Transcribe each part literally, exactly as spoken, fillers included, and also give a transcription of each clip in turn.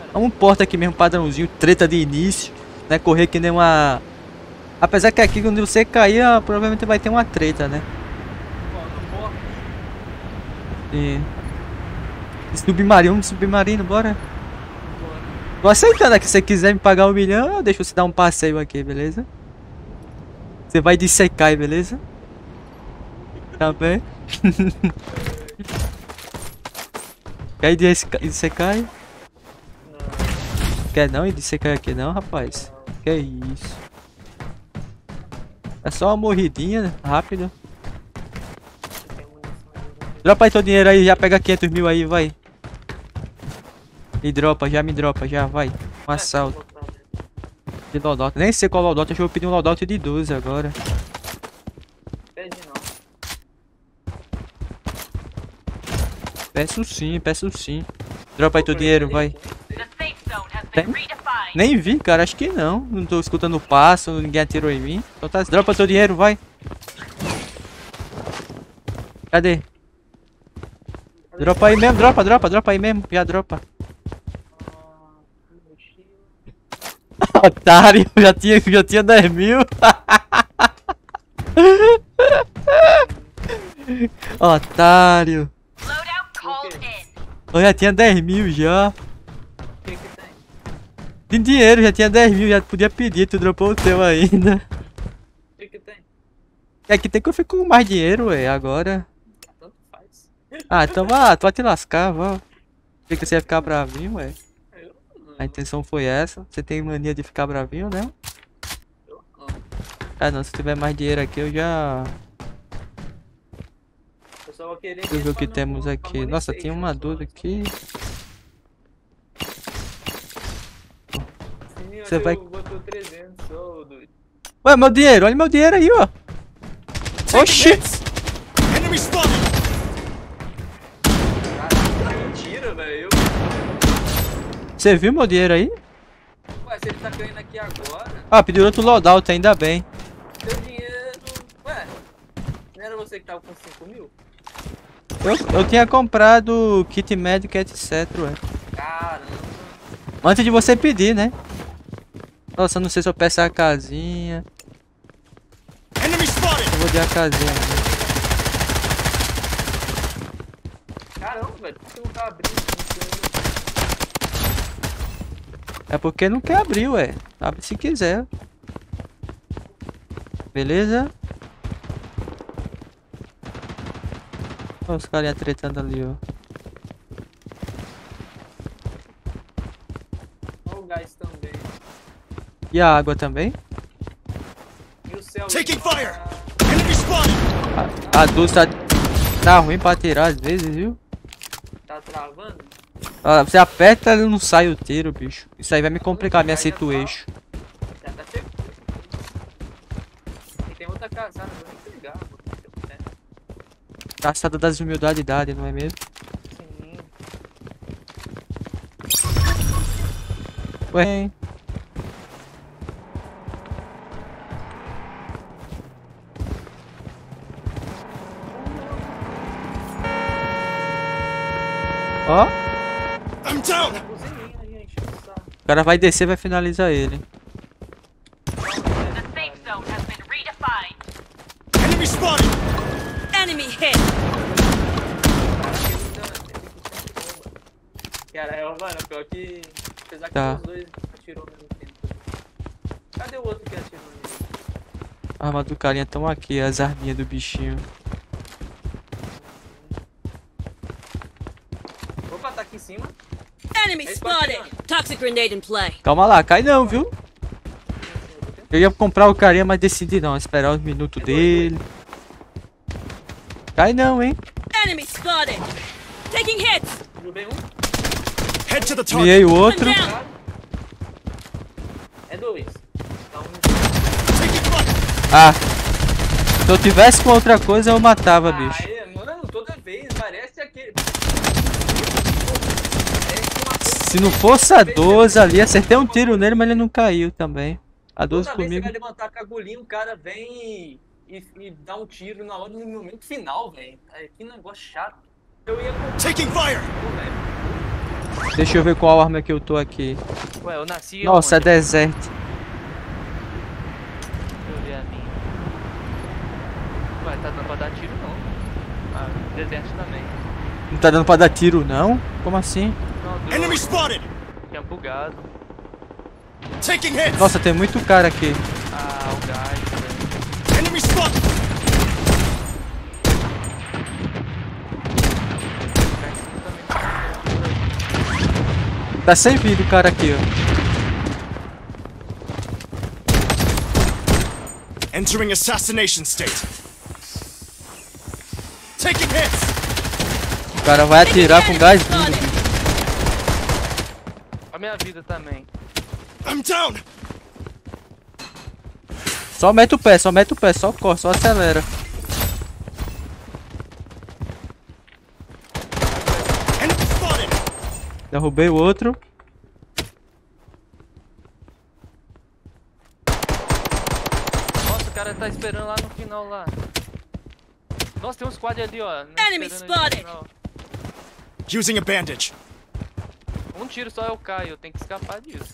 Um porta aqui mesmo, padrãozinho, treta de início, né? Correr que nem uma... Apesar que aqui quando você cair, ah, provavelmente vai ter uma treta, né? E... Submarino, submarino, bora. Tô aceitando aqui, se você quiser me pagar um milhão, deixa você dar um passeio aqui, beleza? Você vai de Sekai, beleza? Tá bem? Quer ir de Sekai? Quer não ir de Sekai aqui não, rapaz? Que isso? É só uma morridinha, né? Rápida. Dropa aí teu dinheiro aí, já pega quinhentos mil aí, vai. E dropa, já me dropa, já, vai. Um assalto. De loadout. Nem sei qual loadout, acho que eu vou pedir um loadout de doze agora. Pede não. Peço sim, peço sim. Dropa aí teu dinheiro, vai. Tem? Nem vi, cara, acho que não. Não tô escutando o passo, ninguém atirou em mim. Então tá, dropa teu dinheiro, vai. Cadê? Dropa aí mesmo, dropa, dropa, dropa aí mesmo, já dropa. Otário, já tinha, já tinha dez mil. Otário. Eu já tinha dez mil já. De dinheiro, já tinha dez mil, já podia pedir, tu dropou o teu ainda. O que que tem? É que tem que eu fico com mais dinheiro, ué, agora. Tanto faz. Ah, então vá, tu vai te lascar, vá. Achei que você ia ficar bravinho, ué. Eu não. A intenção foi essa. Você tem mania de ficar bravinho, né? Eu não. Ah não, se tiver mais dinheiro aqui eu já... Eu só vou querer... Deixa eu ver o que temos aqui. Nossa, tinha uma dúvida aqui. Você vai... Botou trezentos, ô doido. Ué, meu dinheiro, olha meu dinheiro aí, ó. Oxi! Enemy spotted! Caralho, mentira, velho. Você viu meu dinheiro aí? Ué, se ele tá caindo aqui agora, Ah, pediu outro loadout, ainda bem. seu dinheiro... Ué, não era você que tava com cinco mil? Eu, eu tinha comprado kit médico, etc, ué. Caramba. Antes de você pedir, né? Nossa, eu não sei se eu peço a casinha. Enemy spotted! Eu vou dar a casinha. Caramba, velho, por que não tá abrindo? É porque não quer abrir, ué. Abre se quiser. Beleza? Olha os carinha tretando ali, ó. Olha o gás também. E a água também? E o céu... Taking fire! Enemy spotted! A, a doce tá, tá ruim pra tirar às vezes, viu? Tá travando? Ah, você aperta e não sai o tiro, bicho. Isso aí vai me complicar minha situação. Já tá chegando. E tem outra casada, não vou nem pegar, mano. Caçada das humildades, não é mesmo? Sim. Ué, hein? Ó. I'm down! O cara vai descer e vai finalizar ele. Enemy spotted! Enemy hit! Cara, é, mano, pior que... Apesar que Tá. os dois atirou ao mesmo tempo. Cadê o outro que atirou nele? A arma do carinha estão aqui, as arminhas do bichinho. Opa, tá aqui em cima. Enemy spotted! Toxic grenade in play. Calma lá, cai não, viu? Eu ia comprar o carinha, mas decidi não, esperar os minutos dele. Cai não, hein? Enemy spotted! Taking hits! Derrubei um. Head to the target! Miei o I'm outro. down! É dois. Tá um. Taking fire! Ah. Se eu tivesse com outra coisa, eu matava, bicho. Ah, é, mano, toda vez parece aquele... Se não fosse a doze ali, acertei um tiro nele, mas ele não caiu também. A doze Toda vez que você comigo. vai levantar com a agulhinha, o cara vem e, e, e dá um tiro na hora, no momento final, velho. É, que negócio chato. Eu ia com Taking fire! velho. Deixa eu ver qual arma que eu tô aqui. Ué, eu nasci Nossa, é onde? deserto. Deixa eu ver a minha. Ué, tá dando pra dar tiro não. Ah, deserto também. Não tá dando pra dar tiro, não? Como assim? Não, deu. Enemy spotted! Tinha bugado. Taking hits! Nossa, tem muito cara aqui. Ah, o gás, velho. Enemy spotted! O gás também tá por aí. Tá sem vida o cara aqui, ó. Entering assassination state. Taking hits! O cara vai atirar com gás vindo. Spotted. A minha vida também. I'm down! Só mete o pé, só mete o pé, só corre, só acelera. Enemy spotted! Derrubei o outro. Nossa, o cara tá esperando lá no final lá. Nossa, tem um squad ali, ó. né, Enemy esperando ali no spotted. final. Using a bandage. Um tiro só eu caio, eu tenho que escapar disso.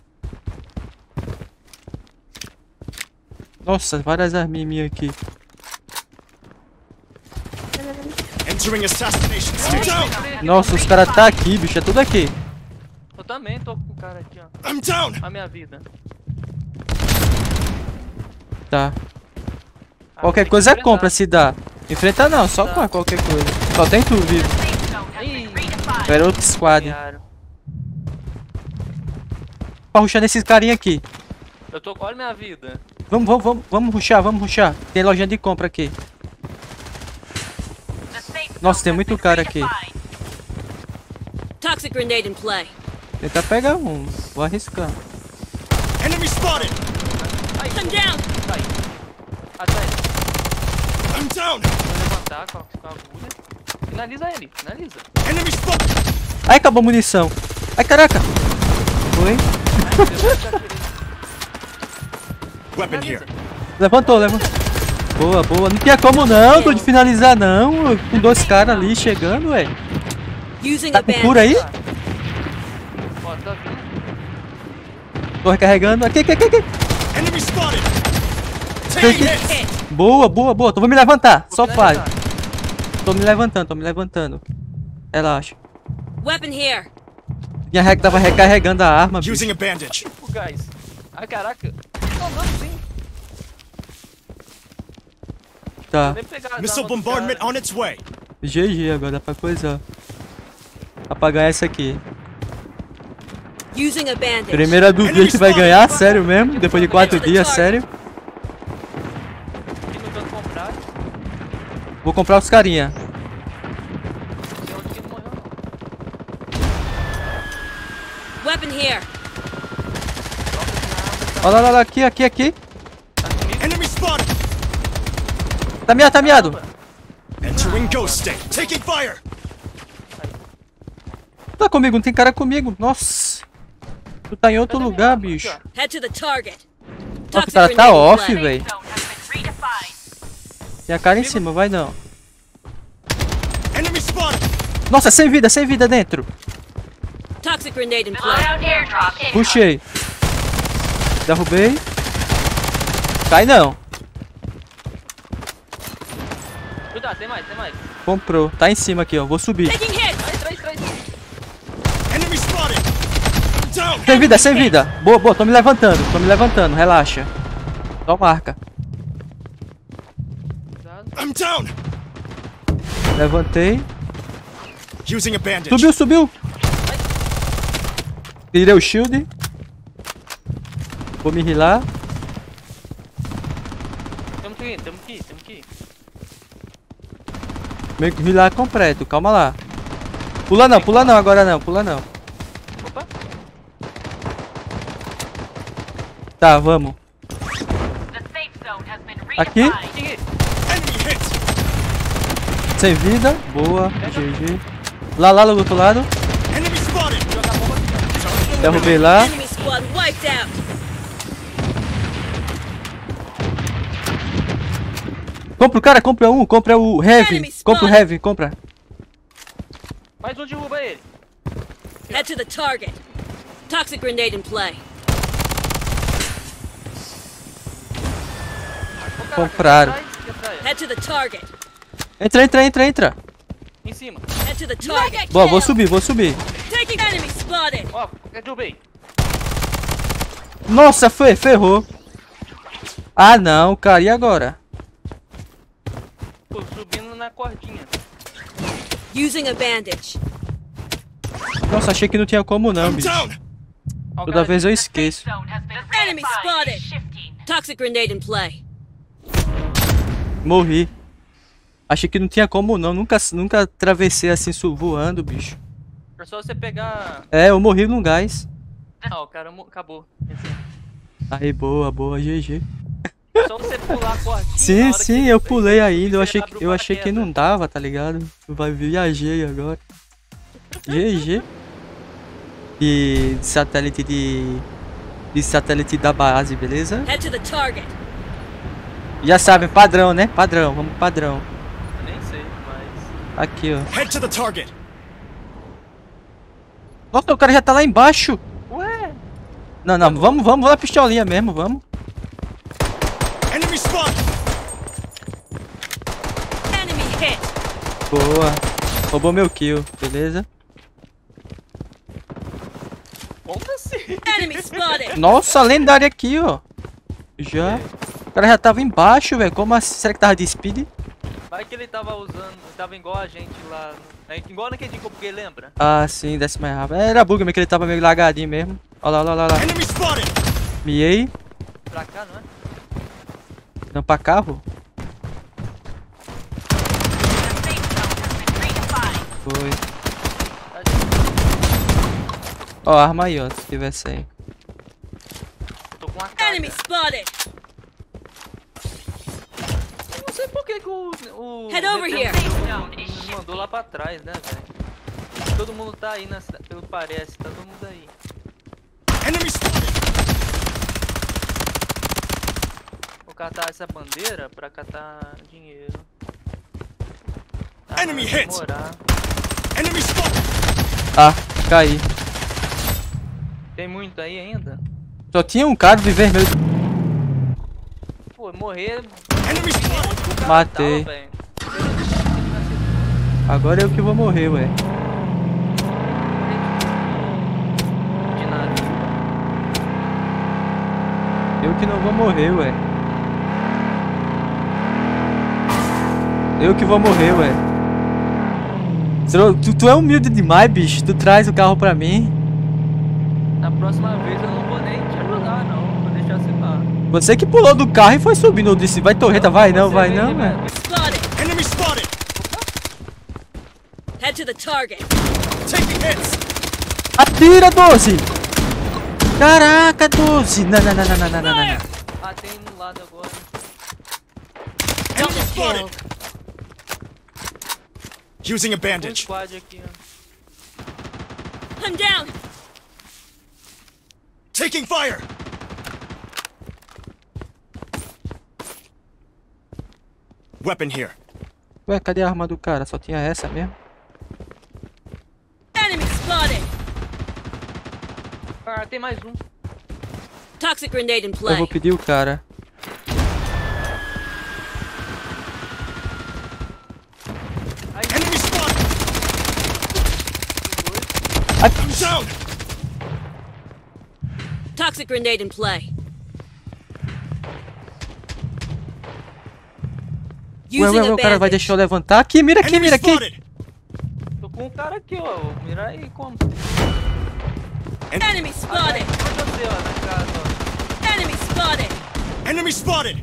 Nossa, várias arminhas minhas aqui. Entering assassination state. Down! Nossa, os caras tá aqui, bicho, é tudo aqui. Eu também tô com o cara aqui, ó. I'm down! A minha vida. Tá. Ah, Qualquer tem que coisa é enfrentar. compra se dá. Enfrenta não, só corre qualquer coisa. Só tem tu vivo. Ih, Era outro squad. ganharam. Pra rushar nesses carinha aqui. Eu tô. Olha minha vida. Vamos, vamos, vamos, vamos rushar, vamos rushar. Tem lojinha de compra aqui. Nossa, tem muito cara aqui. Toxic grenade in play. Tentar pegar um. Vou arriscar. Enemy spotted! I'm down. Sai. Atrás. I'm down! Vou levantar com a, com a agulha. Finaliza ele, finaliza. Enemy spotted! Ai, acabou a munição. Ai, caraca. Foi. Ai, meu Deus, eu já tirei. Weapon here. Levantou, levantou. Boa, boa. Não tinha como não, tô de finalizar não. Com dois caras ali chegando, ué. Using Tá a com cura bandage. aí? Ó, tá vindo. Tô recarregando. Aqui, aqui, aqui, aqui. Enemy spotted! Aqui, Taking aqui. hits! Hit. Boa, boa, boa. Tô, vou me levantar. Vou Só faz. finalizar. Tô me levantando, tô me levantando. Relaxa. Weapon here. Minha rec tava recarregando a arma, bicho. Using a bandage. O gás. Ai, caraca. Não, não, sim. Tá. Nem pegar as Missile armas do bombardment cara. on its way. G G agora, dá pra coisar. Apagar essa aqui. Using a bandage. Primeira do dia a gente vai ganhar, sério mesmo? Depois de quatro dias, sério? Aqui no canto comprar. Vou comprar os carinha. Não sei onde que ele morreu, não. Weapon here. Olha lá, olha lá, aqui, aqui, aqui. Tá comigo? Enemy spotted! Tá miado, tá miado. Entering ghost state. Taking fire! Tá comigo, não tem cara comigo. Nossa. Tu tá em outro Cadê lugar, minha arma? bicho. Aqui, Head to the target. Nossa, o Toxic cara tá grenade in off, play. velho. Tem a cara em cima, vai não. Enemy spotted! Nossa, sem vida, sem vida dentro. Toxic grenade in play. Puxei. Derrubei. Cai não. ó. Cuidado, tem mais, tem mais. Comprou. Tá em cima aqui, ó. Vou subir. Taking hits. Trás, trás, trás. Enemy spotted! Down! Sem vida, sem vida. Boa, boa. Tô me levantando. Tô me levantando. Relaxa. Só marca. Cuidado. I'm down! Levantei. Using a bandage. Subiu, subiu. Tirei o shield. Vou me healar. Temos que ir, temos que ir, temos que ir. Meio que healar completo. Calma lá. Pula não, pula não agora não. Pula não. Opa. Tá, vamos. Aqui. Aqui. Enemy hit! Sem vida. Boa. G G. Lá, lá, do outro lado. Enemy spotted! Jogar bomba aqui, ó. Derrubei lá. Enemy squad wiped out. Compra o cara, compra um. Compra o Heavy. Enemy Compra o spotted. Heavy, compra. Mais um derruba ele. Head to the target. Toxic grenade in play. Ô, caraca, Compraram. aqui atrás, aqui atrás. Head to the target. Entra, entra, entra, entra. Em cima. Head to the target. Boa, vou subir, vou subir. Taking enemy spotted. Ó, derrubei. Nossa, foi, ferrou. Ah, não, cara, e agora? Pô, subindo na cordinha. Using a bandage. Nossa, achei que não tinha como não, I'm bicho. down. Ó, o Toda cara vez eu esqueço. Enemy spotted. Toxic grenade in play. Morri. Achei que não tinha como não. Nunca, nunca atravessei assim su- voando, bicho. É só você pegar... É, eu morri num gás. Ah, o cara mo- acabou. Esse- Aí, boa, boa, G G. É só você pular a cordinha. na Sim, hora que sim, ele eu vem, pulei você ainda. Eu achei, abre que- o eu achei que paraquedas. não dava, tá ligado? Vai viajei agora. G G. E de satélite de. De satélite da base, beleza? Head to the target. Já sabem, padrão, né? Padrão, vamos pro padrão. Eu nem sei, mas... Aqui, ó. Head to the target. Nossa, o cara já tá lá embaixo. Ué? Não, não, vamos, vamos, vamos na pistolinha mesmo, vamos. Enemy spotted. Enemy hit. Boa. Roubou meu kill, beleza? Como assim? Enemy spotted. Nossa, lendária aqui, ó. Já. O cara já tava embaixo, velho. Como assim? Será que tava de speed? Vai que ele tava usando... Tava igual a gente lá... no- é igual naquele dia que eu buguei, lembra? Ah, sim, desce mais rápido. É, era bug mesmo, que ele tava meio lagadinho mesmo. Olha lá, olha lá, olha lá. Enemy spotted. Miei. Pra cá, não é? Não, pra carro? Foi. Tá de- Ó, arma aí, ó, se tivesse aí. Eu tô com uma carga. Enemy spotted. Eu não sei por que que o... o Head over here. nos mandou lá pra trás, né, velho? Todo mundo tá aí, nessa, pelo que parece. Tá todo mundo aí. Enemy spotted. Vou catar essa bandeira pra catar dinheiro. Tá, Enemy vai hit. demorar. Enemy spotted. Ah, caí. Tem muito aí ainda? Só tinha um cara de vermelho. Pô, morrer... Enemy spotted. o cara Matei. tava, velho. Agora eu que vou morrer, ué. De nada. Eu que não vou morrer, ué. Eu que vou morrer, ué. Tu, tu, tu é humilde demais, bicho. Tu traz o carro pra mim. Na próxima vez eu não vou nem te ajudar, não. Vou deixar você lá. Você que pulou do carro e foi subindo. Eu disse, vai torreta, vai não, Você vai vem não, de- velho. Spotted. Enemy spotted. Head to the target. Taking hits. Atira, doze! Caraca, doze! Não, não, não, não, não, não, não, não. Ah, tem no lado agora. Enemy spotted. Using a Um bandage. squad aqui, ó. I'm down. Taking fire. Weapon here. Ué, cadê a arma do cara? Só tinha essa mesmo? Enemy spotted. Ah, tem mais um. Toxic grenade in Eu play. vou pedir o cara. Enemy spotted. Ai, I'm down. Toxic grenade in play. ué, ué, Using ué, a o cara vai bandage. deixar eu levantar. Aqui, mira aqui, Enemy mira aqui. spotted. Tô com um cara aqui, ó. Mira aí como. Enemy spotted. Olha você, ó, na casa, ó. Enemy spotted. Enemy spotted.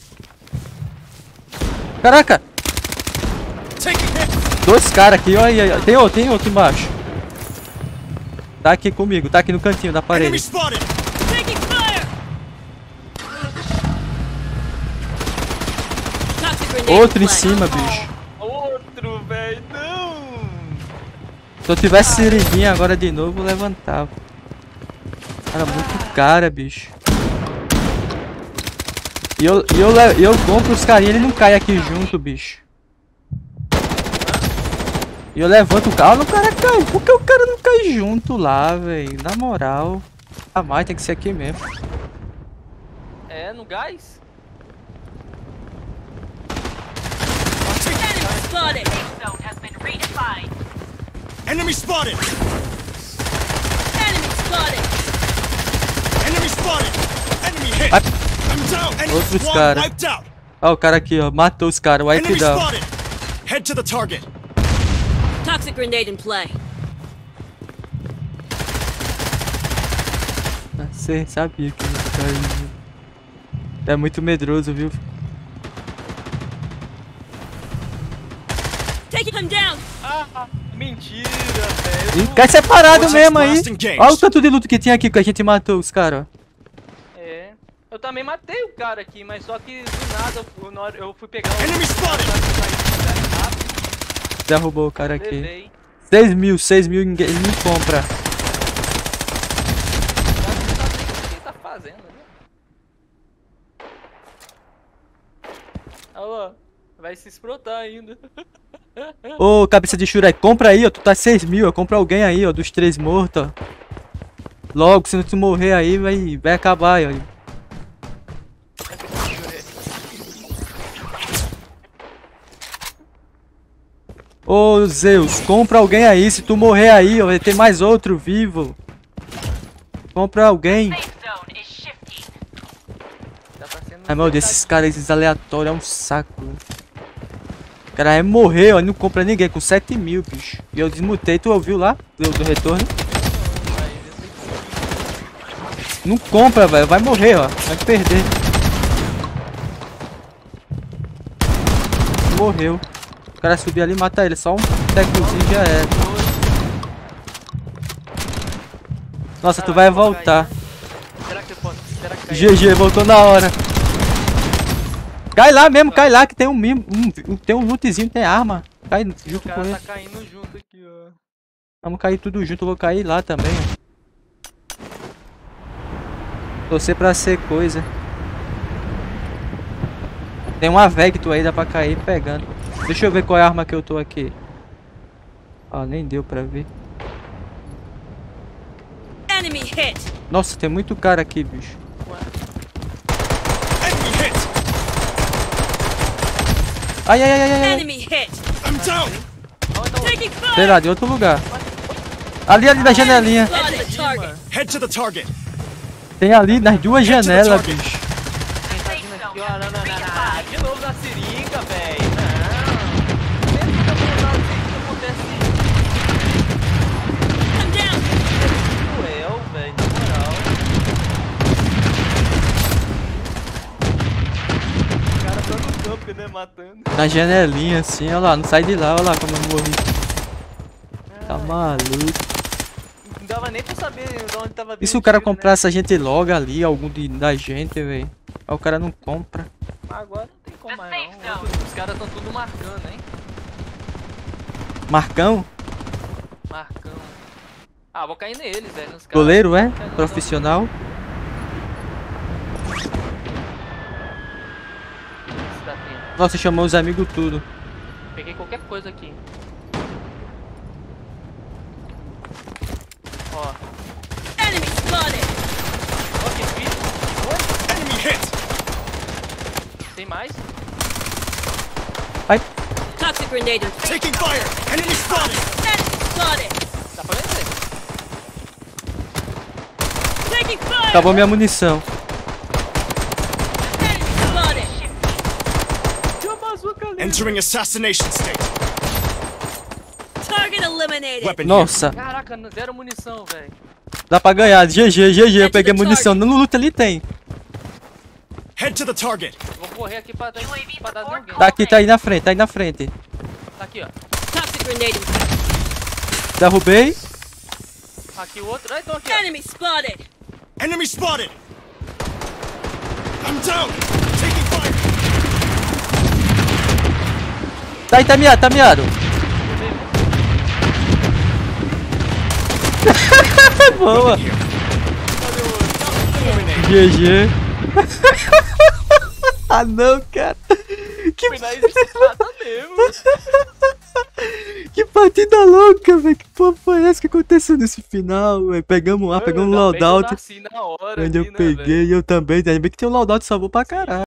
Caraca, Taking hits. dois caras aqui, olha aí, olha. Tem outro, tem outro embaixo. Tá aqui comigo, tá aqui no cantinho da Enemy parede. spotted. Taking fire. Toxic grenade Outro in em play. cima, bicho. Outro, velho. Não. Se eu tivesse seringuinha agora de novo, eu levantava. Cara, muito cara, bicho. E eu, e eu, le- e eu compro os carinha, ele não cai aqui junto, bicho. E eu levanto o carro, o cara cai. Por que o cara não cai junto lá, velho? Na moral. Ah, mas tem que ser aqui mesmo. É, no gás? Enemy spotted. Enemy spotted! Enemy spotted. Enemy spotted! Enemy hit! Ai. I'm down! Enemy Outros squad cara. wiped out! Ó, o cara aqui, ó. Matou os caras. Wipe Enemy down. spotted! Head to the target! Toxic grenade in play. Você sabia que ia cair. É muito medroso, viu? Taking him down. Ah, mentira, velho. Ih, cai separado Vortex mesmo aí. blast engaged. Olha o tanto de luto que tinha aqui que a gente matou os caras, ó. É. Eu também matei o cara aqui, mas só que do nada eu, na hora- eu fui pegar o. Enemy spotted! Derrubou o cara aqui. Levei. seis mil, seis mil em game compra. O que ele tá fazendo, né? Olha lá. Vai se explotar ainda. Ô, cabeça de Shurek, compra aí, ó. Tu tá seis mil, ó. Compra alguém aí, ó. Dos três mortos, ó. Logo, se não tu morrer aí, vai, vai acabar aí, ó. Ô, Zeus, compra alguém aí. Se tu morrer aí, ó, vai ter mais outro vivo. Compra alguém. Já tá sendo Ai, meu Deus, esses caras esses aleatórios é um saco. O cara vai morrer, ó. Não compra ninguém com sete mil, bicho. E eu desmutei, tu ouviu lá? Do, do retorno? Não compra, velho. Vai morrer, ó. Vai perder. Morreu. O cara subir ali e mata ele. Só um tecozinho já era. Nossa, tu vai voltar. Será que eu posso? Será que cai? G G, voltou na hora. Cai lá mesmo, cai lá que tem um, mim- um, tem um lootzinho, tem arma. Cai O junto com cara ele. tá caindo junto aqui, ó. Vamos cair tudo junto, eu vou cair lá também, ó. Torcer pra ser coisa. Tem uma Vector aí, dá pra cair pegando. Deixa eu ver qual é a arma que eu tô aqui. Ah, nem deu pra ver. Enemy hit. Nossa, tem muito cara aqui, bicho. Enemy hit! Ai, ai, ai, ai, ai. Enemy hit. I'm down! Taking Sei fire. lá, de outro lugar. Ali, ali na janelinha. Spotted the target. Head to the target! Tem ali nas duas janelas, target. bicho. Quem tá vindo aqui, ó? Não, não, não, não. De novo na seringa, velho. Não. Sempre que eu vou usar a seringa, acontece I'm down. cruel, velho. Na moral. O cara tá no campo, né? Matando. Na janelinha, assim, olha lá. Não sai de lá, olha lá como eu morri. Tá maluco. Não dava nem pra saber de onde tava vindo. E se o cara tiro, né? comprasse a gente logo ali, algum de, da gente, velho? Aí o cara não compra. Mas agora não tem como mais não. Os caras tão tudo marcando, hein? Marcão? Marcão. Ah, vou cair neles, velho. nos caras. Goleiro, é? Cair no- Profissional? Esse da tenda. Nossa, chamou os amigos tudo. Peguei qualquer coisa aqui. Ó. Enemy spotted. Ó que fiz. Enemy hit! Tem mais? Ai, Toxic grenade in play. Taking fire! Enemy spotted! Enemy spotted. Dá pra vencer. Taking fire. acabou minha munição. Enemy spotted. Tinha uma bazuca ali. Entering assassination state! Target eliminated. Weapon here. Nossa, Caraca, zero munição, velho. dá pra ganhar. G G, G G, eu peguei munição. No luta ali tem. Head to the target! Vou correr aqui pra dar, pra dar de alguém. Tá aqui, tá aí na frente, tá aí na frente. Tá aqui, ó. Toxic grenade in play. Derrubei. Aqui o outro. Ah, então aqui, ó. Enemy spotted. Enemy spotted! I'm down! Taking fire! Tá aí, tá miado, tá miado. Boa. G G. Ah não, cara. Que Foi na estrada mesmo. Que partida louca, velho. Que porra foi essa que aconteceu nesse final, velho? Pegamos lá, pegamos um Ainda bem que eu loadout. nasci na hora Onde ali, eu né, peguei, velho? eu também. Ainda bem que tem um loadout, salvou pra caralho.